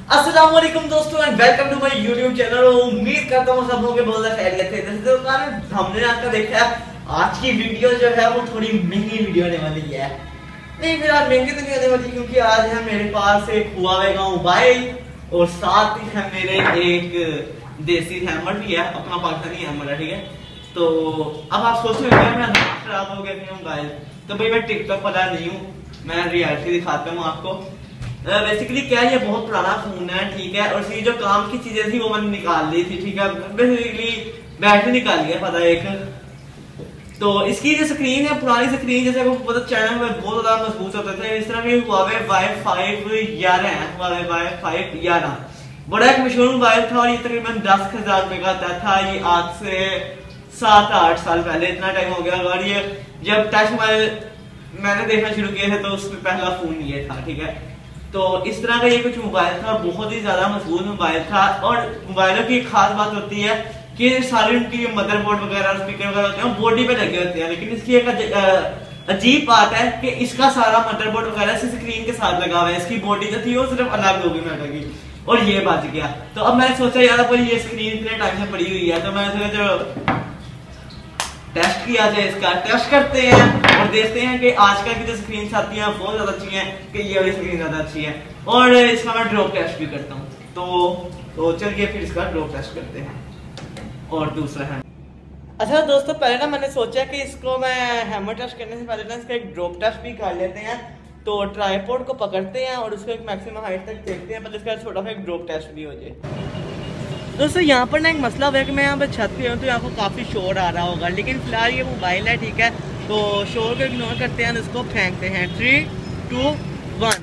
अस्सलाम वालेकुम दोस्तों and welcome to my YouTube channel. उम्मीद करता हूँ सब लोगों के बहुत ज़्यादा खैरियत है। जैसे तो हमने आज का देखा है, आज की वीडियो जो है वो थोड़ी महंगी वीडियो होने वाली है। नहीं फिर आज महंगी तो नहीं होने वाली, क्योंकि आज है मेरे पास एक हुआवे का मोबाइल और साथ ही है मेरे एक देसी हैमर भी है, अपना पाकिस्तानी हैमर है, ठीक है। तो अब आप सोच रहे हो मैं खराब हो गया मोबाइल, तो भाई मैं टिकटॉक वाला नहीं हूँ, मैं रियलिटी दिखाता हूँ आपको। बेसिकली क्या ये बहुत पुराना फोन है, ठीक है, और इसकी जो काम की चीजें थी वो मैंने निकाल ली थी, ठीक है। बेसिकली बैटरी निकाल लिया पता एक, तो इसकी जो स्क्रीन है पुरानी स्क्रीन, जैसे आपको पता चैनल में बहुत ज्यादा मजबूत होते थे। इस तरह भी Huawei Y511 है, Huawei Y511 बड़ा एक मशहूर मोबाइल था और ये तकरीबन 10,000 रुपए का आता था। ये आज से 7-8 साल पहले, इतना टाइम हो गया। और ये जब टच मोबाइल मैंने देखना शुरू किया था तो उसमें पहला फोन ये था, ठीक है। तो इस तरह का ये कुछ मोबाइल था, बहुत ही ज्यादा मजबूत मोबाइल था। और मोबाइलों की एक खास बात होती है कि सारी उनकी मदरबोर्ड वगैरह स्पीकर वगैरह होते हैं बॉडी पे लगे होते हैं, लेकिन इसकी एक अजीब बात है कि इसका सारा मदरबोर्ड वगैरह इस स्क्रीन के साथ लगा हुआ है। इसकी बॉडी जो थी वो सिर्फ अलग होगी मेटल की, और ये बच गया। तो अब मैंने सोचा यार पर ये स्क्रीन इतने टाइम से पड़ी हुई है, तो मैंने सोचा जो टेस्ट किया जाए, इसका टेस्ट करते हैं और देखते हैं कि आजकल की जो स्क्रीन आती है बहुत ज्यादा अच्छी है कि ये वाली स्क्रीन ज्यादा अच्छी है। और इसका मैं ड्रॉप टेस्ट भी करता हूँ, तो चलिए फिर इसका ड्रॉप टेस्ट करते हैं। और दूसरा है, अच्छा दोस्तों, पहले ना मैंने सोचा कि इसको मैं हैमर टेस्ट करने से पहले ना इसका एक ड्रॉप टेस्ट भी कर लेते हैं। तो ट्राइपॉड को पकड़ते हैं और उसको एक मैक्सिमम हाइट तक देखते हैं, पहले इसका छोटा सा एक ड्रॉप टेस्ट भी हो जाए। दोस्तों यहाँ पर ना एक मसला हुआ है कि मैं यहाँ पर छत पे हूँ तो यहाँ पर काफ़ी शोर आ रहा होगा, लेकिन फिलहाल ये मोबाइल है, ठीक है। तो शोर को इग्नोर करते हैं, इसको फेंकते हैं। 3, 2, 1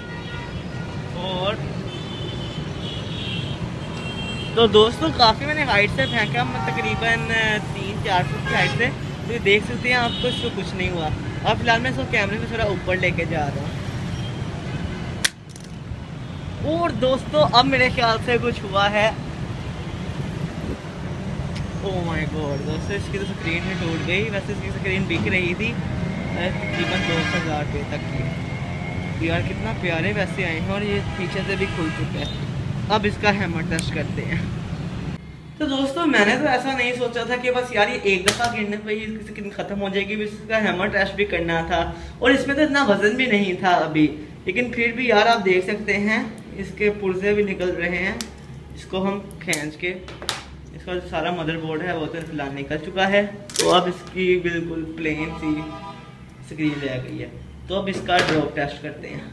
और तो दोस्तों काफ़ी मैंने हाइट से फेंका, तकरीबन 3-4 फुट की हाइट से। तो ये देख सकते हैं आपको, इसको कुछ नहीं हुआ। अब फिलहाल मैं इसको कैमरे में थोड़ा ऊपर लेके जा रहा हूँ। और दोस्तों अब मेरे ख्याल से कुछ हुआ है। ओह माय गॉड दोस्तों, इसकी तो स्क्रीन ही टूट गई। वैसे इसकी स्क्रीन बिक रही थी तकरीबन 2,000 रुपये तक की। यार कितना प्यारे वैसे आए हैं और ये पीछे से भी खुल चुका है। अब इसका हैमर टेस्ट करते हैं। तो दोस्तों मैंने तो ऐसा नहीं सोचा था कि बस यार ये एक दफ़ा गिरने पर ही इसकी स्क्रीन ख़त्म हो जाएगी, इसका हैमर टेस्ट भी करना था। और इसमें तो इतना वजन भी नहीं था अभी, लेकिन फिर भी यार आप देख सकते हैं इसके पुर्जे भी निकल रहे हैं। इसको हम खींच के, इसका जो सारा मदरबोर्ड है वो तो फिलहाल निकल चुका है। तो अब इसकी बिल्कुल प्लेन सी स्क्रीन रह गई है। तो अब इसका ड्रॉप टेस्ट करते हैं।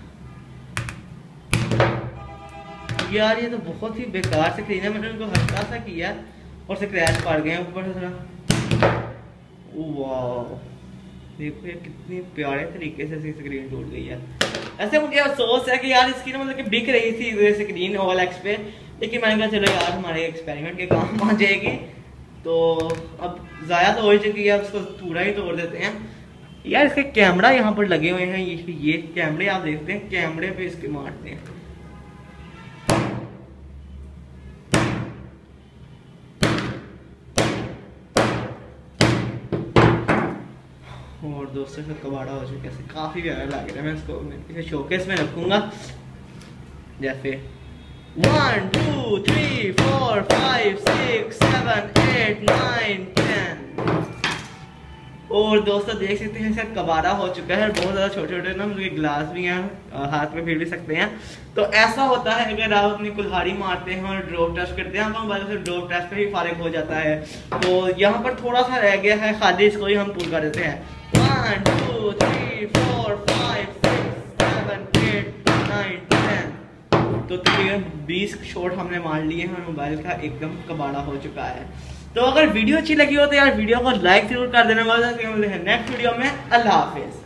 यार ये तो बहुत ही बेकार स्क्रीन है, मैंने उनको हल्का सा किया और स्क्रैच पड़ गए ऊपर से थोड़ा। वाह देखो ये कितनी प्यारे तरीके से स्क्रीन टूट गई है। ऐसे मुझे अफसोस है कि यार इसकी ना मतलब कि बिक रही थी स्क्रीन OLX पे, लेकिन मैंने कहा चलो यार हमारे एक्सपेरिमेंट के काम आ जाएगी। तो अब ज़ाया तो हो चुकी है, उसको पूरा ही तोड़ देते हैं। यार इसके कैमरा यहाँ पर लगे हुए हैं, ये कैमरे आप देखते हैं, कैमरे पे इसके मारते हैं। और दोस्तों से कबाड़ा हो चुका है, काफ़ी प्यारा लग रहा है। मैं इसको इसे शोकेस में रखूँगा। जैसे 1, 2, 3, 4, 5, 6, 7, 8, 9, 10। और दोस्तों देख सकते हैं इसका कबाड़ा हो चुका है, बहुत ज़्यादा छोटे छोटे ना मुझे ग्लास भी हैं, हाथ में फिर भी सकते हैं। तो ऐसा होता है अगर आप अपनी कुल्हाड़ी मारते हैं और ड्रॉप टेस्ट करते हैं, मोबाइल से ड्रॉप टेस्ट पे ही फारिग हो जाता है। तो यहाँ पर थोड़ा सा रह गया है खाली, इसको ही हम पूरा कर देते हैं। 1, 2, 3, 4, 5, 6, 7, 8, 9, 10। तो तकरीबन 20 शॉट हमने मार लिए हैं, मोबाइल का एकदम कबाड़ा हो चुका है। तो अगर वीडियो अच्छी लगी हो तो यार वीडियो को लाइक जरूर कर देना। नेक्स्ट वीडियो में अल्लाह हाफिज।